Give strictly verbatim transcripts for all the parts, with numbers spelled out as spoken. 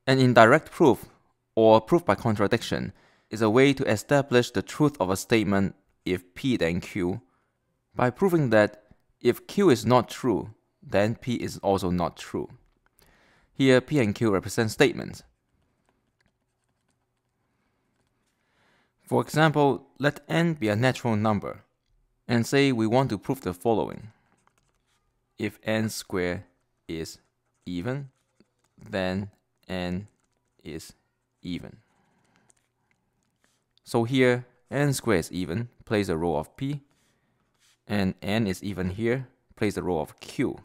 An indirect proof, or proof by contradiction, is a way to establish the truth of a statement if P then Q, by proving that if Q is not true, then P is also not true. Here, P and Q represent statements. For example, let n be a natural number, and say we want to prove the following. If n squared is even, then n is even. So here, n squared is even plays the role of P, and n is even here plays the role of Q.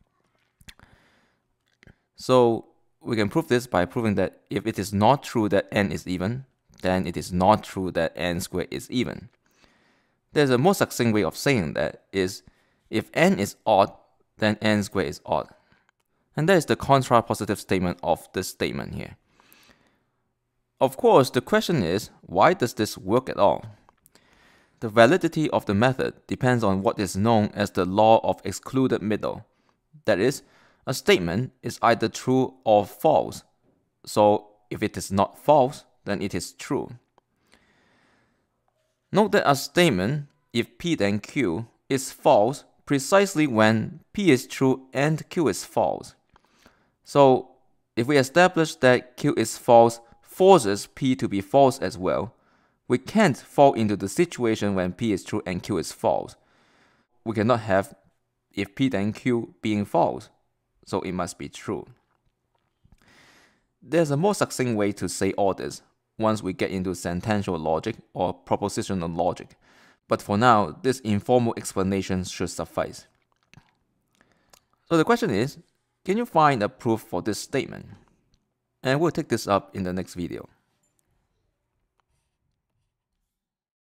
So we can prove this by proving that if it is not true that n is even, then it is not true that n squared is even. There's a more succinct way of saying that is, if n is odd, then n squared is odd. And that is the contrapositive statement of this statement here. Of course, the question is, why does this work at all? The validity of the method depends on what is known as the law of excluded middle. That is, a statement is either true or false. So if it is not false, then it is true. Note that a statement, if P then Q, is false precisely when P is true and Q is false. So if we establish that Q is false forces P to be false as well, we can't fall into the situation when P is true and Q is false. We cannot have if P then Q being false, so it must be true. There's a more succinct way to say all this once we get into sentential logic or propositional logic, but for now, this informal explanation should suffice. So the question is, can you find a proof for this statement? And we'll take this up in the next video.